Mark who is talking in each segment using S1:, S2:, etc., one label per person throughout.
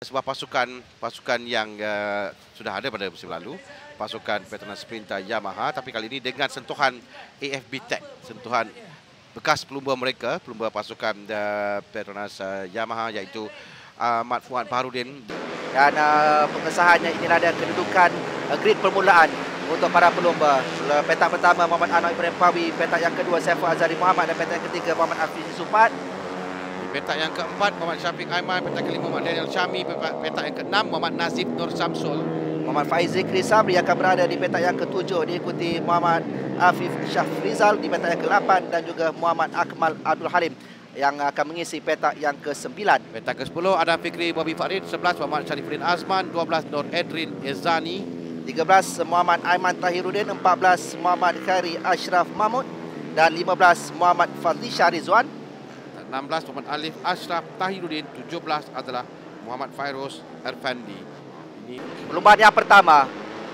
S1: Sebuah pasukan yang sudah ada pada musim lalu, pasukan Petronas Sprinter Yamaha, tapi kali ini dengan sentuhan AFB Tech, sentuhan bekas pelumba mereka, pelumba pasukan Petronas Yamaha, iaitu Ahmad Fuad Baharudin.
S2: Dan pengesahannya inilah ada kedudukan grid permulaan untuk para pelumba. Petak pertama Muhammad Anwar Ibrahim Pawi, petak yang kedua Saiful Azhari Muhammad, dan petak yang ketiga Muhammad Afizi Supat.
S1: Petak yang keempat Muhammad Syafiq Aiman, petak kelima Muhammad Daniel Syami, petak yang keenam Muhammad Nazif Nur Samsul.
S2: Muhammad Faiz Zikri Sabri akan berada di petak yang ketujuh, diikuti Muhammad Afif Syafrizal di petak yang ke-8 dan juga Muhammad Akmal Abdul Halim yang akan mengisi petak yang ke-9.
S1: Petak ke-10 Adam Fikri Bobby Farid, 11 Muhammad Syarifuddin Azman, 12 Nur Edrin Ezani,
S2: 13 Muhammad Aiman Tahiruddin, 14 Muhammad Khairi Ashraf Mahmud dan 15 Muhammad Fadlisha Rizwan.
S1: 16 Muhammad Alif Ashraf Tahiruddin, 17 adalah Muhammad Fairuz Erfandi. Ini
S2: Perlumbaan yang pertama.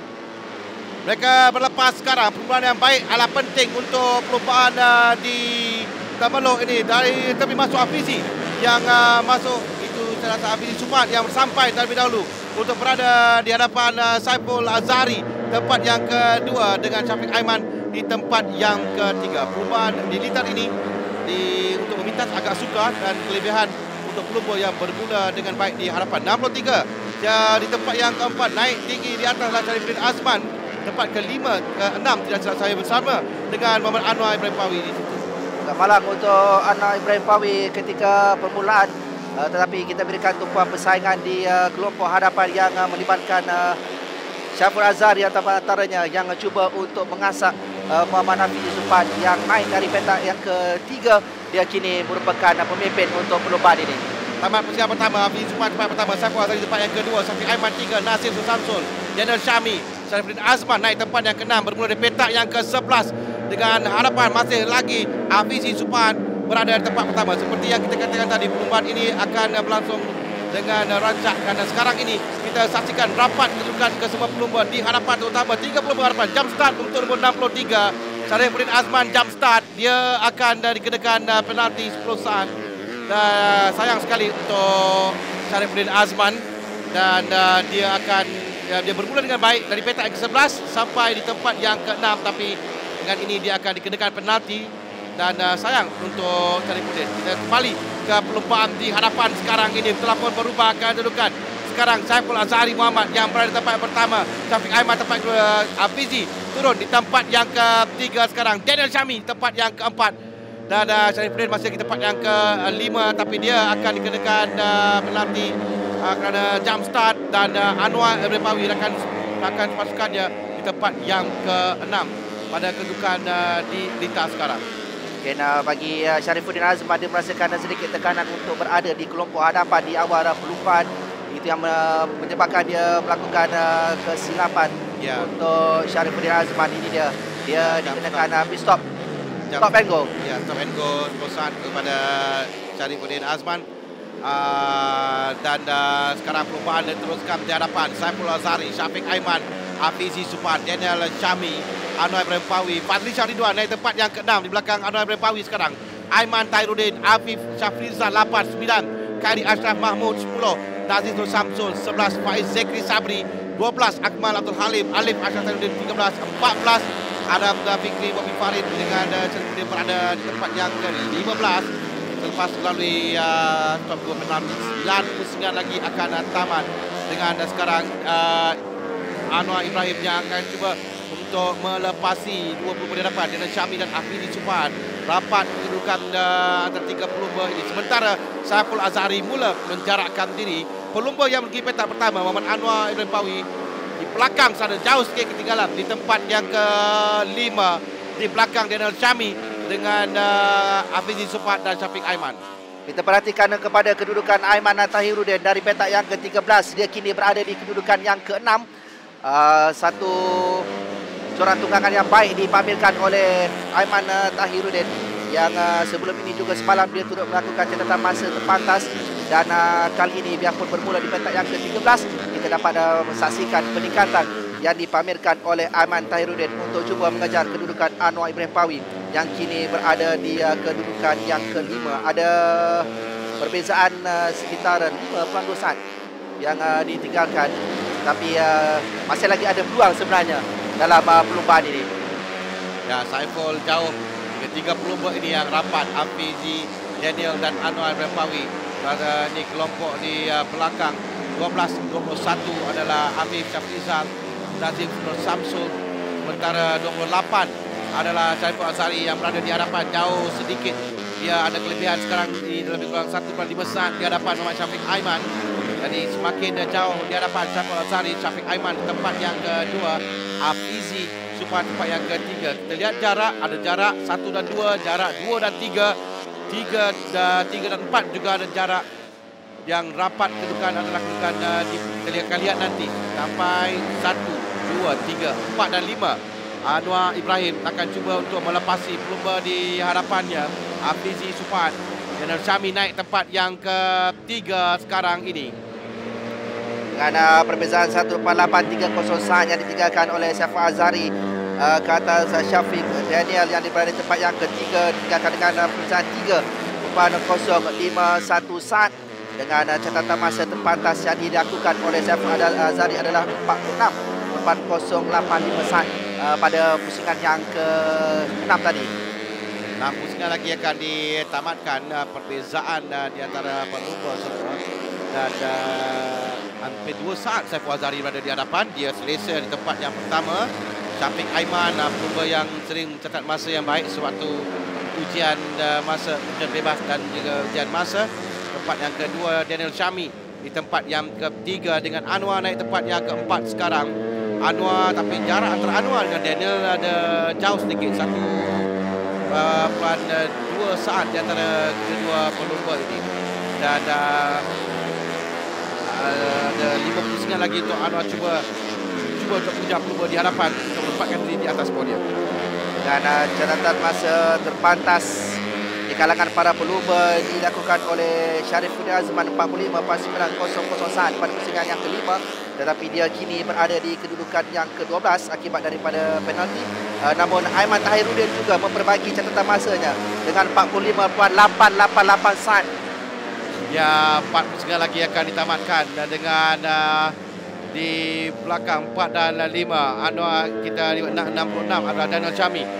S1: Mereka berlepas sekarang. Perlumbaan yang baik adalah penting untuk perlumbaan di Tabalok ini. Dari tepi masuk Afizi yang masuk, itu saya rasa Afizi Sumat yang sampai terlebih dahulu untuk berada di hadapan Saiful Azhari, tempat yang kedua, dengan Syafiq Aiman di tempat yang ketiga. Perlumbaan di litar ini untuk memintas agak sukar, dan kelebihan untuk pelumba yang bermula dengan baik di hadapan 63. Di tempat yang keempat, naik tinggi di atas adalah Syarifuddin Azman, tempat kelima, ke-6 tidak silap saya, bersama dengan Muhammad Anwar Ibrahim Pawi di situ.
S2: Agak malang untuk Anwar Ibrahim Pawi ketika permulaan, tetapi kita berikan tumpuan persaingan di kelompok hadapan yang melibatkan Saiful Azhari antaranya yang cuba untuk mengasak Muhammad Afizi Supat yang naik dari petak yang ketiga. Dia kini merupakan pemimpin untuk perlombaan ini.
S1: Tamat persiapan pertama, Afizi Supat tempat pertama, Saiful Azhari tempat yang kedua, Syafiq Aiman 3, Nasir Samsul, Daniel Syami, Syarifuddin Azman naik tempat yang ke-6, bermula dari petak yang ke-11 dengan harapan masih lagi Afizi Supat berada di tempat pertama. Seperti yang kita katakan tadi, perlombaan ini akan berlangsung dengan rancak, karena sekarang ini kita saksikan rapat kedudukan ke semua pelumba di hadapan, terutama 3 pelumba hadapan. Jump start untuk nombor 63 Syarifuddin Azman, jump start, dia akan dikenakan penalti 10 saat. Sayang sekali untuk Syarifuddin Azman, dan dia bermula dengan baik dari petak yang ke-11 sampai di tempat yang ke-6, tapi dengan ini dia akan dikenakan penalti. Dan sayang untuk Syarifuddin. Kita kembali ke perlumbaan di hadapan sekarang ini. Telah pun berubah kedudukan. Sekarang Saiful Azhari Muhammad yang berada di tempat yang pertama, Syafiq Aiman tempat kedua, Afizi turun di tempat yang ketiga sekarang, Daniel Syami tempat yang keempat, dan Syarifuddin masih di tempat yang kelima, tapi dia akan dikenakan penalti kerana jump start, dan Anwar Ibrahim Pawi akan pasukannya di tempat yang ke-6 pada kedudukan di lintas sekarang.
S2: Bagi Syarifuddin Azman, dia merasakan sedikit tekanan untuk berada di kelompok hadapan di awal perlumbaan. Itu yang menyebabkan dia melakukan kesilapan. Untuk Syarifuddin Azman ini dia dikenakan stop and go.
S1: Ya, stop and go bosan kepada Syarifuddin Azman. Dan sekarang perlumbaan diteruskan di hadapan Saiful Azhari, Syafiq Aiman, Afizi Supat, Daniel Syami, Anwar Ibrahim Pawi, Fadlisha Rizwan naik tempat yang ke-6 di belakang Anwar Ibrahim Pawi sekarang. Aiman Tahiruddin, Afif Syafrizal 8, 9 Khairi Ashraf Mahmud, 10 Nazif Nur Samsul, 11 Faiz Zikri Sabri, 12 Akmal Abdul Halim, Alif Ashraf Tahiruddin, 13 14 Adam Fikri Bobby Farid dengan dia berada di tempat yang ke-15. Selepas melalui top 2 penalti, 99 lagi akan tamat, dengan sekarang Anwar Ibrahim yang akan cuba untuk melepasi 20 di hadapan dengan Syami dan Afizi Supat. Rapat kedudukan antara 3 pelumba ini. Sementara Saiful Azhari mula menjarakkan diri. Pelumba yang pergi petak pertama, Muhammad Anwar Ibrahim Pawi, di belakang sana, jauh sikit ketinggalan di tempat yang ke-5, di belakang Daniel Syami dengan Afizi Supat dan Syafiq Aiman.
S2: Kita perhatikan kepada kedudukan Aiman Tahiruddin dari petak yang ke-13. Dia kini berada di kedudukan yang ke-6. Satu corak tunggangan yang baik dipamerkan oleh Aiman Tahiruddin, yang sebelum ini juga semalam dia turut melakukan catatan masa terpantas. Dan kali ini biarpun bermula di petak yang ke-13, kita dapat menyaksikan peningkatan yang dipamerkan oleh Aiman Tahiruddin untuk cuba mengejar kedudukan Anwar Ibrahim Pawi yang kini berada di kedudukan yang ke-5. Ada perbezaan sekitar 5 pelanggur saat yang ditinggalkan. Tapi masih lagi ada peluang sebenarnya dalam perlombaan ini.
S1: Ya, Saiful jauh. Ketiga pelumba ini yang rapat. Hafizi, Daniel dan Anwar Repawi. Ini kelompok di belakang. 12-21 adalah Afif Syafrizal, Nazim Nur Samsul. Sementara 28 adalah Saiful Azhari yang berada di hadapan jauh sedikit. Dia ada kelebihan sekarang di lebih kurang 1/5 saat di hadapan Muhammad Syafiq Aiman. Jadi semakin jauh di hadapan Saiful Azhari, Syafiq Aiman di tempat yang kedua, Hafizi Supar tempat yang ketiga. Kita lihat jarak, ada jarak 1 dan 2, jarak 2 dan 3, 3 dan 4 juga ada jarak. Yang rapat kedudukan adalah kedudukan kita lihat nanti sampai 1, 2, 3, 4 dan 5. Anwar Ibrahim akan cuba untuk melepasi pelumba di hadapannya. Hafizi Supar dan Syami naik tempat yang ketiga sekarang ini.
S2: Dengan perbezaan 1.4830 saat yang ditinggalkan oleh Saiful Azhari ke atas Syafiq Daniel yang berada di tempat yang ketiga, ditinggalkan dengan perbezaan 3.051 saat. Dengan catatan masa terpantas yang dilakukan oleh Saiful Azhari adalah 46.4085 saat pada pusingan yang ke-6 tadi.
S1: 6 pusingan lagi akan ditamatkan. Perbezaan di antara pelumba semua. Dan hampir 2 saat Saiful Azhari berada di hadapan. Dia selesa di tempat yang pertama. Syafiq Aiman, pelumba yang sering mencatat masa yang baik sewaktu ujian masa, ujian bebas dan juga ujian masa. Tempat yang kedua Daniel Syami di tempat yang ketiga, dengan Anwar naik tempat yang keempat sekarang. Anwar, tapi jarak antara Anwar dengan Daniel ada jauh sedikit, 1.2 saat di antara kedua pelumba ini. Dan ada 5 pusingan lagi untuk Anwar cuba untuk mengejar pelumba di hadapan untuk menempatkan diri di atas podium.
S2: Dan catatan masa terpantas di kalangan para pelumba dilakukan oleh Syarifudin Azman 45.900 saat pada pusingan yang kelima, tetapi dia kini berada di kedudukan yang ke-12 akibat daripada penalti. Namun Aiman Tahiruddin juga memperbagi catatan masanya dengan 45.888 saat.
S1: Ya, 4 pusingan lagi akan ditamatkan dengan di belakang 4 dan 5 Anwar kita 66 adalah Daniel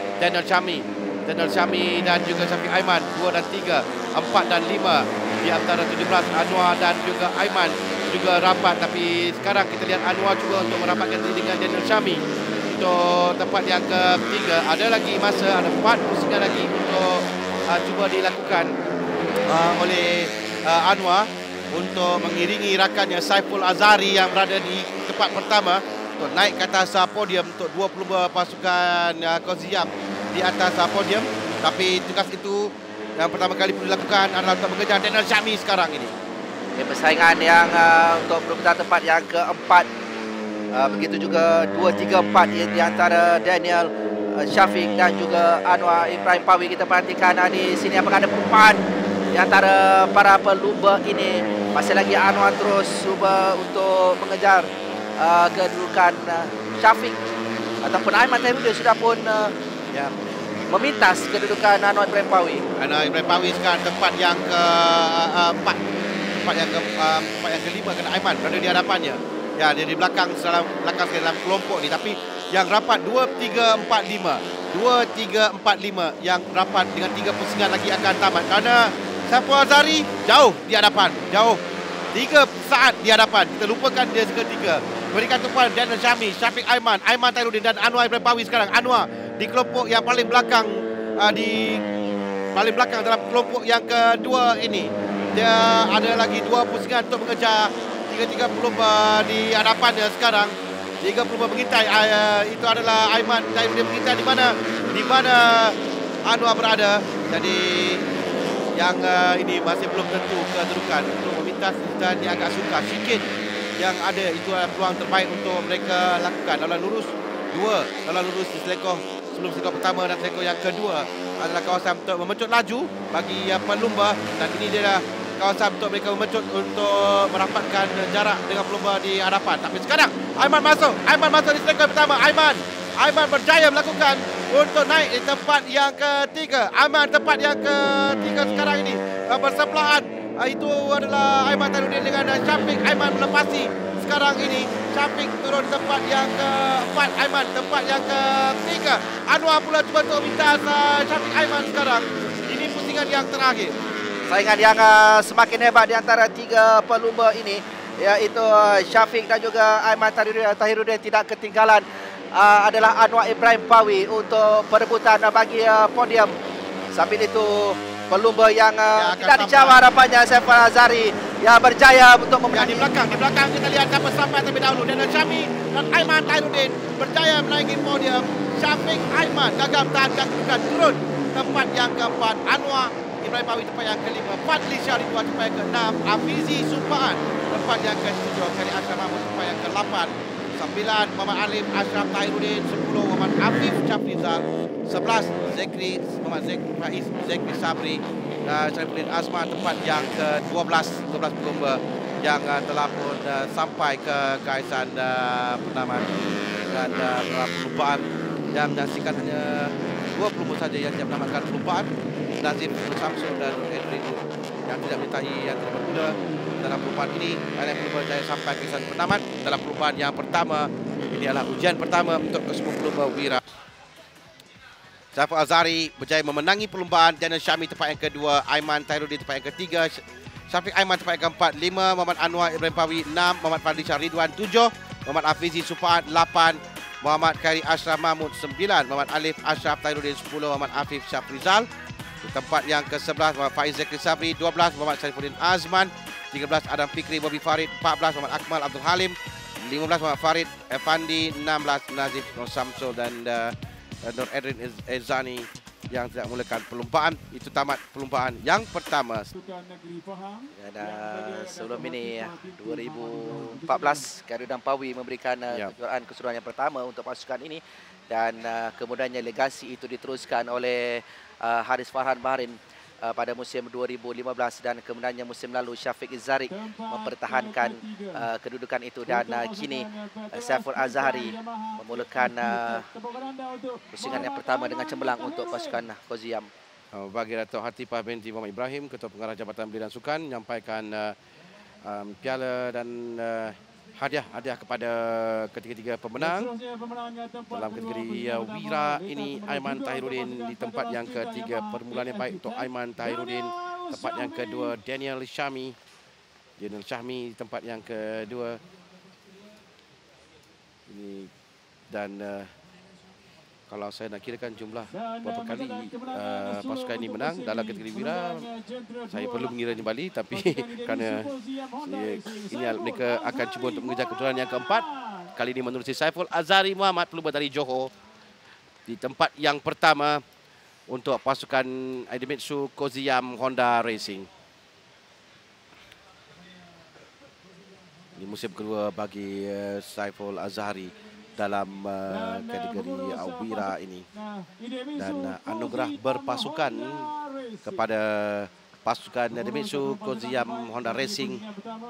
S1: Syami dan juga Syafiq Aiman 2 dan 3, 4 dan 5 di antara 17. Anwar dan juga Aiman juga rapat, tapi sekarang kita lihat Anwar cuba untuk merapatkan diri dengan Daniel Syami untuk tempat yang ketiga. Ada lagi masa, ada 4 pusingan lagi untuk cuba dilakukan oleh Anwar untuk mengiringi rakannya Saiful Azhari yang berada di tempat pertama untuk naik ke atas podium untuk 2 pelumba pasukan Koziyam di atas podium. Tapi tugas itu yang pertama kali perlu dilakukan adalah untuk mengejar Daniel Syami sekarang ini.
S2: Persaingan yang untuk perebutan tempat yang keempat, begitu juga 2, 3, 4 di antara Daniel Syafiq dan juga Anwar Ibrahim Pawi. Kita perhatikan di sini apakah ada perubahan di antara para pelumba ini. Masih lagi Anwar terus cuba untuk mengejar kedudukan Syafiq ataupun Aiman Tahiruddin sudah pun memintas kedudukan Anwar Ibrahim Pawi.
S1: Anwar Ibrahim Pawi sekarang tempat yang ke-4, tempat yang kelima kena Aiman berada di hadapannya. Ya, dia di belakang dalam kelompok ni, tapi yang rapat 2-3-4-5 yang rapat dengan 3 pusingan lagi akan tamat kerana Saiful Azhari jauh di hadapan, jauh 3 saat di hadapan. Kita lupakan dia seketika. Berikan tumpuan Daniel Syami, Syafiq Aiman, Aiman Tahiruddin dan Anwar Ibrahim Pawi sekarang. Anwar di kelompok yang paling belakang, dalam kelompok yang kedua ini. Dia ada lagi 2 pusingan untuk mengejar 3 pelumba di hadapannya sekarang. 3 pelumba mengintai. Itu adalah Aiman Tahiruddin mengintai di mana Anwar berada. Jadi yang ini masih belum tentu kedudukan untuk memintas, dan dia agak sukar sikit yang ada. Itu adalah peluang terbaik untuk mereka lakukan. Lawan lurus 2, lawan lurus di selekoh sebelum selekoh pertama dan selekoh yang kedua adalah kawasan untuk memecut laju bagi pelumba, dan ini dia kawasan untuk mereka memecut untuk merapatkan jarak dengan pelumba di hadapan. Tapi sekarang Aiman masuk di selekoh pertama. Aiman berjaya melakukan untuk naik di tempat yang ketiga. Aiman tempat yang ketiga sekarang ini bersebelahan Itu adalah Aiman Tairuddin dengan Syafiq. Aiman melepasi. Sekarang ini Syafiq turun di tempat yang keempat. Aiman tempat yang ketiga. Anwar pula cuba untuk minta Syafiq Aiman sekarang. Ini pusingan yang terakhir.
S2: Saingan yang semakin hebat di antara tiga pelumba ini, iaitu Syafiq dan juga Aiman Tahiruddin tidak ketinggalan. Adalah Anwar Ibrahim Pawi untuk perebutan bagi podium. Sambil itu pelumba yang tidak dijawab harapannya, Saiful Azhari yang berjaya untuk memenangi.
S1: Di belakang kita lihat siapa sampai terlebih dahulu. Daniel Syami dan Aiman Tahiruddin berjaya menaiki podium. Syafiq Aiman gagal bertahan dan turun tempat yang keempat. Anwar Ibrahim Pawi tempat yang kelima. Fadli Syahridwan tempat yang keenam. Afizi Supaan tempat yang ketujuh. Kari Ashraf Mahmud tempat yang ke-8. 9 Muhammad Alif Ashraf Tahiruddin. 10 Muhammad Afif Syafrizal. 11 Zekri Muhammad Faiz Zekri Sabri dan Syarifuddin Azman tempat yang ke-12. 12 pelumba yang telah pun sampai ke gaisan pertama dan dalam perlumbaan yang menyaksikan hanya 2 pelumba saja yang tidak menamakan perlumbaan. Nazif Samsul dan Edwin yang tidak menyertai yang tidak berguna dalam perlumbaan ini. Ada pelumba jaya sampai ke gaisan pertama. Dalam perlumbaan yang pertama, ini adalah ujian pertama untuk kesemua pelumba wira. Saiful Azhari berjaya memenangi perlumbaan. Daniel Syami tempat yang kedua. Aiman Tahiruddin tempat yang ketiga. Syafiq Aiman tempat yang keempat. 5 Muhammad Anwar Ibrahim Pawi. 6 Muhammad Fadli Syahridwan. 7 Muhammad Afizi Supaan. 8 Muhammad Khairi Ashraf Mahmud. 9 Muhammad Alif Ashraf Tahiruddin. 10 Muhammad Afif Syafrizal. Di tempat yang ke-11 Muhammad Faiz Zekri Sabri. 12 Muhammad Syarifuddin Azman. 13 Adam Fikri Bobby Farid. 14 Muhammad Akmal Abdul Halim. 15 Muhammad Farid Effandi. 16 Nazif Nur Samsul dan Nur Edrin Ezani yang tidak mulakan perlumbaan. Itu tamat perlumbaan yang pertama.
S2: Dan sebelum ini 2014 Garuda Pawi memberikan keseluruhan yang pertama untuk pasukan ini, dan kemudiannya legasi itu diteruskan oleh Haris Farhan Bahrain pada musim 2015, dan kemudiannya musim lalu Syafiq Zarik mempertahankan kedudukan itu, dan kini Saiful Azhari memulakan pusingan yang pertama dengan cemerlang untuk pasukan Koziyam.
S1: Bagi Datuk Hatifah binti Muhammad Ibrahim, Ketua Pengarah Jabatan Belia dan Sukan, menyampaikan piala dan hadiah kepada ketiga-tiga pemenang dalam kategori wira ini. Aiman Tahiruddin di tempat yang ketiga, permulaan yang baik untuk Aiman Tahiruddin. Tempat yang kedua Daniel Syami di tempat yang kedua ini. Dan kalau saya nak kirakan jumlah berapa kali pasukan ini menang dalam kategori wira, saya perlu mengiranya balik, tapi kerana ini mereka akan cuba untuk mengejar kejuaraan yang keempat. Kali ini menerusi Saiful Azhari Muhammad, pelumba dari Johor, di tempat yang pertama untuk pasukan Idemitsu Koziyam Honda Racing. Ini musim kedua bagi Saiful Azhari dalam kategori wira ini, dan anugerah berpasukan kepada pasukan Idemitsu Koziyam Honda Racing.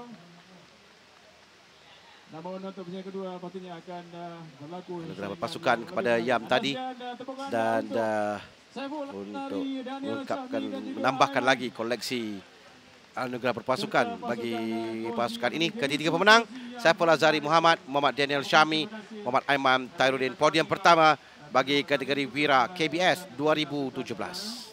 S1: Anugerah berpasukan kepada Yam tadi, dan untuk menambahkan lagi koleksi anugerah berpasukan bagi pasukan ini. Ketiga pemenang Saiful Azhari Muhammad, Muhammad Daniel Syami, Muhammad Aiman Tahiruddin. Podium pertama bagi kategori wira KBS 2017.